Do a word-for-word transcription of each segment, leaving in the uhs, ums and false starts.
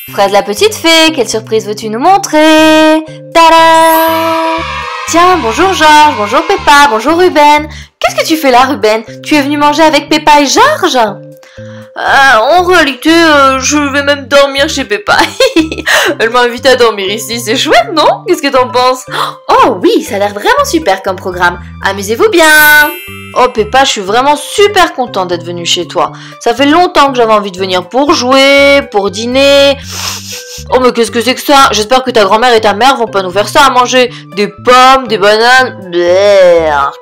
Fraise la petite fée, quelle surprise veux-tu nous montrer? Tada! Tiens, bonjour Georges, bonjour Peppa, bonjour Ruben. Qu'est-ce que tu fais là, Ruben? Tu es venu manger avec Peppa et Georges? Euh, en réalité, euh, je vais même dormir chez Peppa. Elle m'a invité à dormir ici, c'est chouette, non? Qu'est-ce que t'en penses? Oh oui, ça a l'air vraiment super comme programme. Amusez-vous bien. Oh Peppa, je suis vraiment super contente d'être venue chez toi. Ça fait longtemps que j'avais envie de venir pour jouer, pour dîner. Oh mais qu'est-ce que c'est que ça? J'espère que ta grand-mère et ta mère vont pas nous faire ça à manger. Des pommes, des bananes. Berk.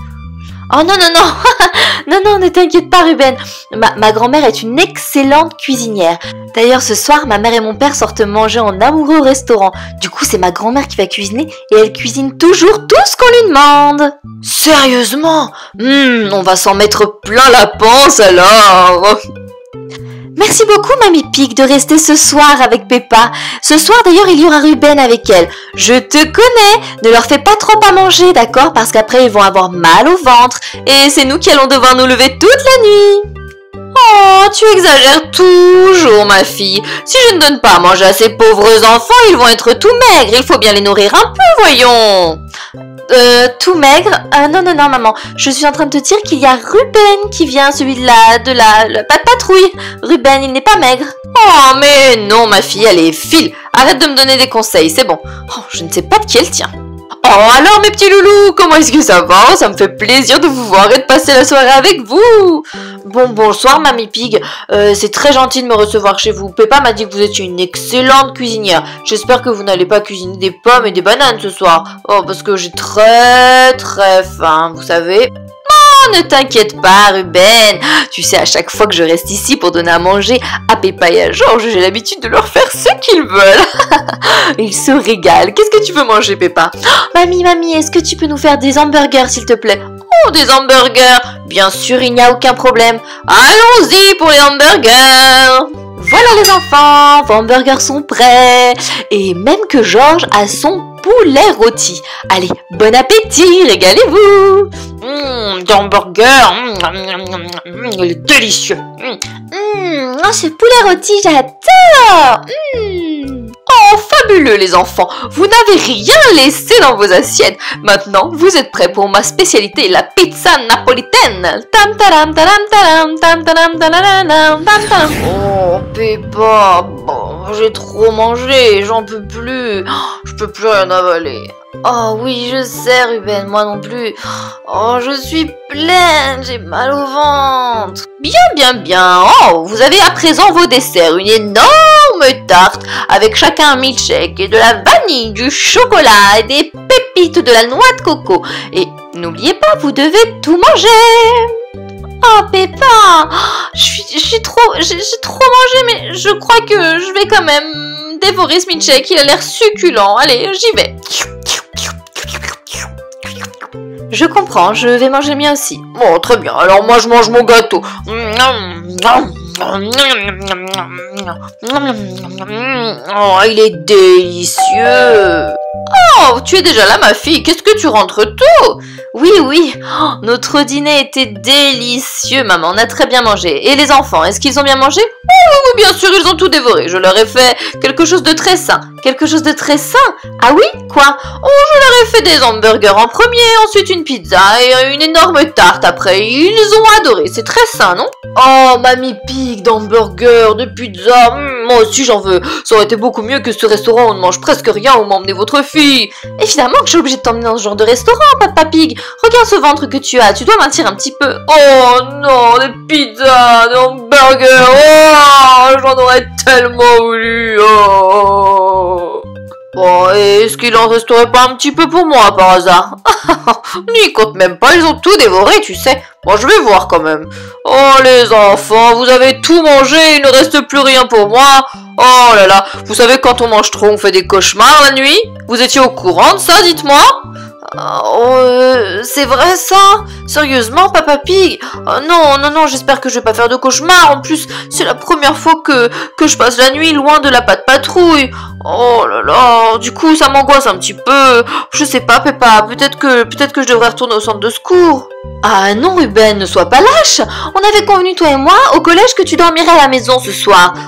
Oh non, non, non. Non, non, ne t'inquiète pas Ruben. Ma, ma grand-mère est une excellente cuisinière. D'ailleurs, ce soir, ma mère et mon père sortent manger en amoureux au restaurant. Du coup, c'est ma grand-mère qui va cuisiner et elle cuisine toujours tout ce qu'on lui demande. Sérieusement? Hum, on va s'en mettre plein la panse alors. Merci beaucoup, Mamie Pig, de rester ce soir avec Peppa. Ce soir, d'ailleurs, il y aura Ruben avec elle. Je te connais. Ne leur fais pas trop à manger, d'accord? Parce qu'après, ils vont avoir mal au ventre. Et c'est nous qui allons devoir nous lever toute la nuit. Oh, tu exagères toujours, ma fille. Si je ne donne pas à manger à ces pauvres enfants, ils vont être tout maigres. Il faut bien les nourrir un peu, voyons. Euh, tout maigre? euh, Non, non, non, maman. Je suis en train de te dire qu'il y a Ruben qui vient, celui-là, de la, la pas de patrouille. Ruben, il n'est pas maigre. Oh, mais non, ma fille, elle est file. Arrête de me donner des conseils, c'est bon. Oh, je ne sais pas de qui elle tient. Oh, alors, mes petits loulous, comment est-ce que ça va? Ça me fait plaisir de vous voir et de passer la soirée avec vous. Bon, bonsoir, Mamie Pig. Euh, c'est très gentil de me recevoir chez vous. Peppa m'a dit que vous étiez une excellente cuisinière. J'espère que vous n'allez pas cuisiner des pommes et des bananes ce soir. Oh, parce que j'ai très, très faim, vous savez. Ne t'inquiète pas, Ruben. Tu sais, à chaque fois que je reste ici pour donner à manger à Peppa et à Georges, j'ai l'habitude de leur faire ce qu'ils veulent. Ils se régalent. Qu'est-ce que tu veux manger, Peppa? Mamie, mamie, est-ce que tu peux nous faire des hamburgers, s'il te plaît? Oh, des hamburgers. Bien sûr, il n'y a aucun problème. Allons-y pour les hamburgers. Voilà les enfants, vos hamburgers sont prêts. Et même que Georges a son poulet rôti. Allez, bon appétit, régalez-vous. Mmh, des hamburgers, mmh, il est délicieux. Mmh, oh, ce poulet rôti, j'adore. Mmh. Oh, fabuleux les enfants. Vous n'avez rien laissé dans vos assiettes. Maintenant, vous êtes prêts pour ma spécialité, la pizza napolitaine. Tam taram taram taram tam taram taram tam taram. Oh, Peppa, bon, j'ai trop mangé, j'en peux plus. Je peux plus rien avaler. Oh oui, je sais, Ruben, moi non plus. Oh, je suis pleine, j'ai mal au ventre. Bien, bien, bien. Oh, vous avez à présent vos desserts. Une énorme tarte avec chacun un milkshake et de la vanille, du chocolat et des pépites de la noix de coco. Et n'oubliez pas, vous devez tout manger. Oh, Peppa, je suis, je suis trop, j'ai trop mangé, mais je crois que je vais quand même dévorer ce milkshake. Il a l'air succulent. Allez, j'y vais. Je comprends, je vais manger le mien aussi. Bon, très bien. Alors moi, je mange mon gâteau. Oh, il est délicieux. Oh, tu es déjà là, ma fille. Qu'est-ce que tu rentres tôt? Oui, oui. Oh, notre dîner était délicieux, maman. On a très bien mangé. Et les enfants, est-ce qu'ils ont bien mangé? Oui, oui, bien sûr, ils ont tout dévoré. Je leur ai fait quelque chose de très sain. Quelque chose de très sain? Ah oui? Quoi? Oh, je leur ai fait des hamburgers en premier, ensuite une pizza et une énorme tarte après. Ils ont adoré. C'est très sain, non? Oh, Mamie Pig, d'hamburgers, de pizza. Mmh, moi aussi, j'en veux. Ça aurait été beaucoup mieux que ce restaurant où on ne mange presque rien où m'a emmené votre fille. Évidemment que je suis obligée de t'emmener dans ce genre de restaurant, Papa Pig. Regarde ce ventre que tu as. Tu dois mentir un petit peu. Oh non, des pizzas, des hamburgers. Oh, j'en aurais tellement voulu. Oh. Bon, et est-ce qu'il en resterait pas un petit peu pour moi, par hasard? N'y compte même pas, ils ont tout dévoré, tu sais. Bon, je vais voir quand même. Oh, les enfants, vous avez tout mangé, il ne reste plus rien pour moi. Oh là là, vous savez, quand on mange trop, on fait des cauchemars la nuit? Vous étiez au courant de ça, dites-moi? Oh, euh, c'est vrai ça? Sérieusement, Papa Pig? Oh, non, non, non, j'espère que je vais pas faire de cauchemar. En plus, c'est la première fois que, que je passe la nuit loin de la patte patrouille. Oh là là, du coup, ça m'angoisse un petit peu. Je sais pas, Peppa, peut-être que, peut-être que je devrais retourner au centre de secours. Ah non, Ruben, ne sois pas lâche. On avait convenu, toi et moi, au collège, que tu dormirais à la maison ce soir.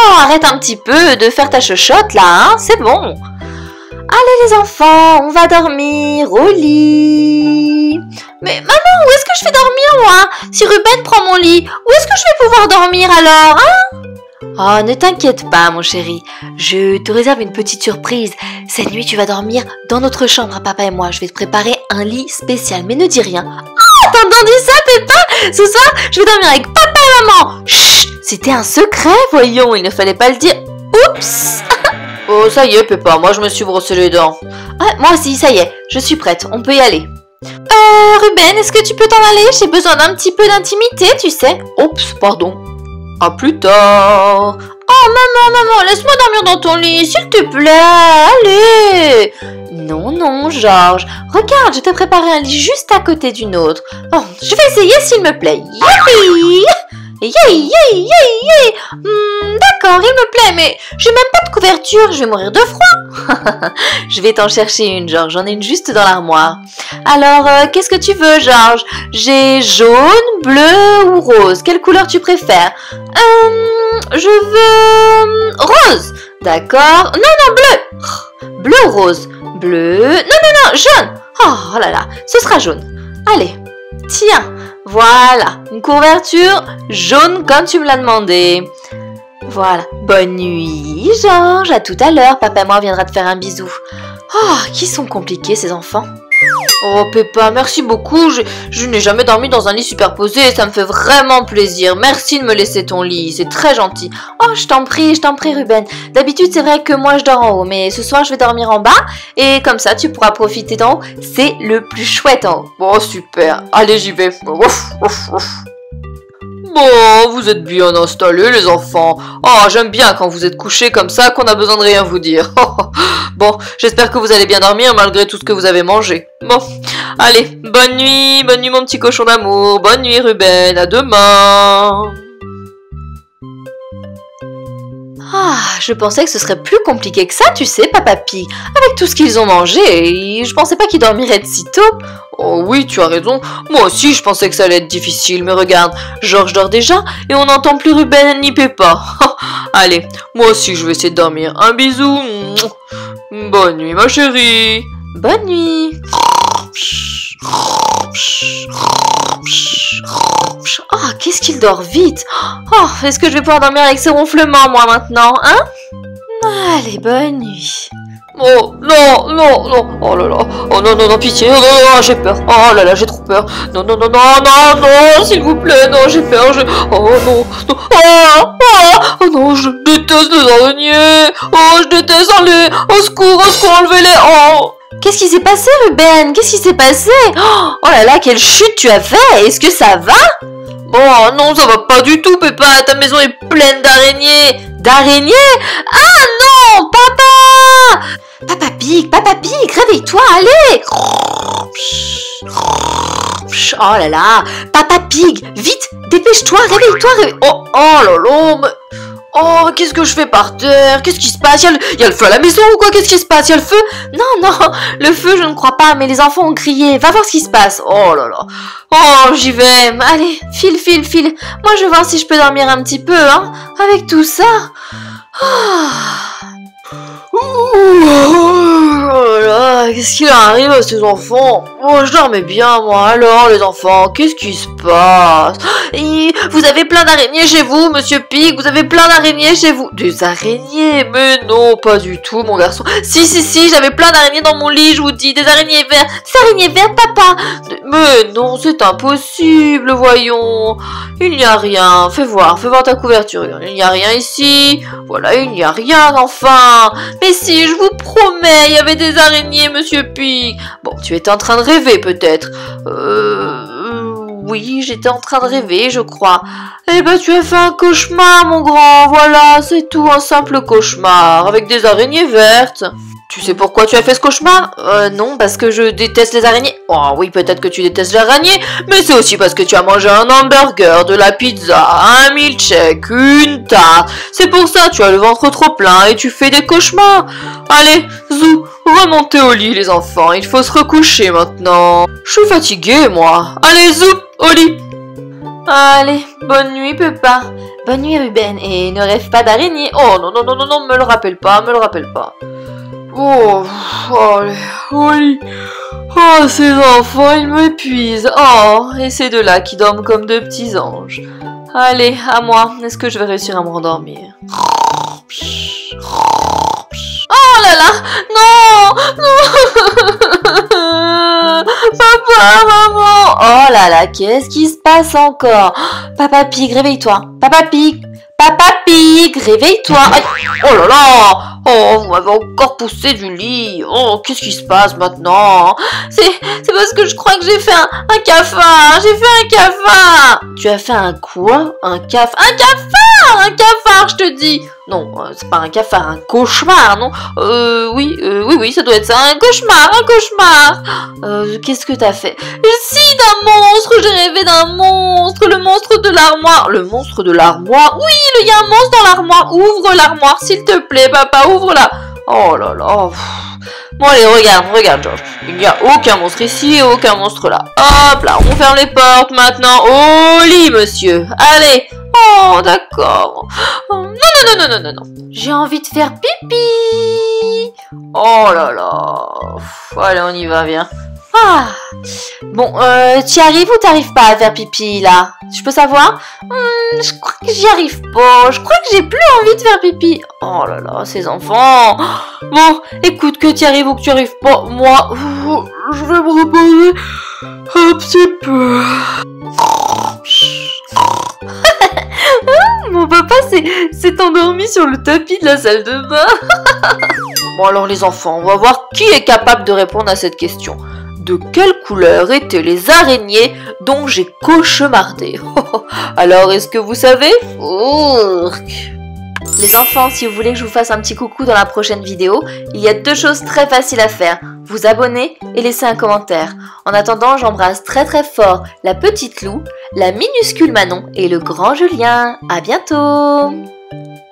Oh, arrête un petit peu de faire ta chochotte là, hein, c'est bon. Allez les enfants, on va dormir au lit. Mais maman, où est-ce que je vais dormir moi? Si Ruben prend mon lit, où est-ce que je vais pouvoir dormir alors, hein? Oh, ne t'inquiète pas mon chéri, je te réserve une petite surprise. Cette nuit tu vas dormir dans notre chambre, papa et moi. Je vais te préparer un lit spécial, mais ne dis rien. Oh, t'as entendu ça Peppa? Ce soir, je vais dormir avec papa et maman. Chut, c'était un secret, voyons, il ne fallait pas le dire. Oups. Oh, ça y est, Peppa, moi je me suis brossé les dents. Ah, moi aussi, ça y est, je suis prête, on peut y aller. Euh, Ruben, est-ce que tu peux t'en aller? J'ai besoin d'un petit peu d'intimité, tu sais. Oups, pardon. À plus tard. Oh, maman, maman, laisse-moi dormir dans ton lit, s'il te plaît, allez. Non, non, Georges, regarde, je t'ai préparé un lit juste à côté du nôtre. Oh, je vais essayer s'il me plaît. Youpi! Yay, yay, yay, yay. Hmm, d'accord, il me plaît, mais j'ai même pas de couverture, je vais mourir de froid. Je vais t'en chercher une, Georges, j'en ai une juste dans l'armoire. Alors, euh, qu'est-ce que tu veux, Georges? J'ai jaune, bleu ou rose. Quelle couleur tu préfères? Euh, je veux... rose. D'accord. Non, non, bleu. Bleu ou rose? Bleu. Non, non, non, jaune. Oh là là, ce sera jaune. Allez, tiens. Voilà, une couverture jaune comme tu me l'as demandé. Voilà, bonne nuit Georges, à tout à l'heure, papa et moi viendra te faire un bisou. Oh, qui sont compliqués ces enfants. Oh Peppa, merci beaucoup, je, je n'ai jamais dormi dans un lit superposé, ça me fait vraiment plaisir. Merci de me laisser ton lit, c'est très gentil. Oh, je t'en prie, je t'en prie Ruben. D'habitude c'est vrai que moi je dors en haut, mais ce soir je vais dormir en bas, et comme ça tu pourras profiter d'en haut, c'est le plus chouette en haut. Bon, super, allez j'y vais. Ouf, ouf, ouf. Bon, vous êtes bien installés les enfants. Oh, j'aime bien quand vous êtes couchés comme ça qu'on a besoin de rien vous dire. Bon, j'espère que vous allez bien dormir malgré tout ce que vous avez mangé. Bon, allez, bonne nuit, bonne nuit mon petit cochon d'amour, bonne nuit Ruben, à demain. Ah, je pensais que ce serait plus compliqué que ça, tu sais, Papa Pig. Avec tout ce qu'ils ont mangé, je pensais pas qu'ils dormiraient de si tôt. Oh oui, tu as raison. Moi aussi, je pensais que ça allait être difficile. Mais regarde, Georges dort déjà et on n'entend plus Ruben ni Peppa. Allez, moi aussi, je vais essayer de dormir. Un bisou. Bonne nuit, ma chérie. Bonne nuit. Oh, qu'est-ce qu'il dort vite. Oh, est-ce que je vais pouvoir dormir avec ce ronflement, moi, maintenant, hein? Allez, bonne nuit. Oh, non, non, non, oh là là, oh non, non, non, pitié, oh non, non, j'ai peur, oh là là, j'ai trop peur, non, non, non, non, non, non, s'il vous plaît, non, j'ai peur, je, oh non, non, oh, oh, oh non, je déteste les araignées, oh, je déteste les, au secours, au secours, enlevez-les, oh. Qu'est-ce qui s'est passé, Ruben? Qu'est-ce qui s'est passé? Oh là là, quelle chute tu as fait! Est-ce que ça va? Oh non, ça va pas du tout, Peppa, ta maison est pleine d'araignées. D'araignées? Ah non, papa! Papa Pig, Papa Pig, réveille-toi, allez! Oh là là, Papa Pig, vite, dépêche-toi, réveille-toi, réveille... Oh, oh là là, mais... Oh, qu'est-ce que je fais par terre? Qu'est-ce qui se passe? Il y, a le... Il y a le feu à la maison ou quoi? Qu'est-ce qui se passe? Il y a le feu? Non, non, le feu, je ne crois pas, mais les enfants ont crié. Va voir ce qui se passe. Oh là là. Oh, j'y vais. Allez, file, file, file. Moi, je vais voir si je peux dormir un petit peu, hein, avec tout ça. Oh. Oh là là, qu'est-ce qui leur arrive à ces enfants? Oh, je dormais bien, moi. Alors, les enfants, qu'est-ce qui se passe? Et vous avez plein d'araignées chez vous, Monsieur Pig? Vous avez plein d'araignées chez vous? Des araignées? Mais non, pas du tout, mon garçon. Si, si, si, j'avais plein d'araignées dans mon lit, je vous dis. Des araignées vertes. Des araignées vertes, papa? Mais non, c'est impossible, voyons. Il n'y a rien. Fais voir, fais voir ta couverture. Il n'y a rien ici. Voilà, il n'y a rien, enfin. Mais si, je vous promets, il y avait des araignées, Monsieur Pig. Bon, tu étais en train de rêver, peut-être. Euh... Oui, j'étais en train de rêver, je crois. Eh ben, tu as fait un cauchemar, mon grand. Voilà, c'est tout, un simple cauchemar, avec des araignées vertes. Tu sais pourquoi tu as fait ce cauchemar? Euh, non, parce que je déteste les araignées. Oh oui, peut-être que tu détestes les araignées, mais c'est aussi parce que tu as mangé un hamburger, de la pizza, un milkshake, une tarte. C'est pour ça, tu as le ventre trop plein et tu fais des cauchemars. Allez, zou, remontez au lit, les enfants. Il faut se recoucher maintenant. Je suis fatiguée, moi. Allez, zou, au lit. Allez, bonne nuit, Peppa. Bonne nuit Ruben, et ne rêve pas d'araignée. Oh non, non, non, non, non, me le rappelle pas, me le rappelle pas. Oh, allez, oui. Oh, ces enfants, ils m'épuisent. Oh, et ces deux-là qui dorment comme deux petits anges. Allez, à moi, est-ce que je vais réussir à me rendormir? Oh là là, non, non. Papa, maman. Oh là là, qu'est-ce qui se passe encore? Papa Pig, réveille-toi. Papa Pig, Papa Pig, réveille-toi. Oh là là. Oh, vous m'avez encore poussé du lit. Oh, qu'est-ce qui se passe maintenant? C'est c'est parce que je crois que j'ai fait un, un cafard. J'ai fait un cafard. Tu as fait un quoi? Un cafard? Un cafard! Un cafard, je te dis. Non, euh, c'est pas un cafard, un cauchemar, non? Euh, oui, euh, oui, oui, ça doit être ça, un cauchemar, un cauchemar. Euh, qu'est-ce que t'as fait? Si, d'un monstre, j'ai rêvé d'un monstre, le monstre de l'armoire. Le monstre de l'armoire? Oui, il y a un monstre dans l'armoire. Ouvre l'armoire, s'il te plaît, papa, ouvre-la. Oh là là. Bon allez, regarde, regarde George. Il n'y a aucun monstre ici et aucun monstre là. Hop là, on ferme les portes maintenant. Au lit, monsieur. Allez. Oh, d'accord. Oh, non, non, non, non, non, non. J'ai envie de faire pipi. Oh là là. Pff, allez, on y va, viens. Ah. Bon, euh, tu arrives ou t'arrives pas à faire pipi, là? Je peux savoir? hmm, Je crois que j'y arrive pas. Je crois que j'ai plus envie de faire pipi. Oh là là, ces enfants. Bon, écoute, que tu arrives ou que tu arrives pas, moi, je vais me reposer un petit peu. Mon papa s'est endormi sur le tapis de la salle de bain. Bon alors les enfants, on va voir qui est capable de répondre à cette question. De quelle couleur étaient les araignées dont j'ai cauchemardé? Alors est-ce que vous savez? Les enfants, si vous voulez que je vous fasse un petit coucou dans la prochaine vidéo, il y a deux choses très faciles à faire. Vous abonner et laisser un commentaire. En attendant, j'embrasse très très fort la petite Lou, la minuscule Manon et le grand Julien. À bientôt!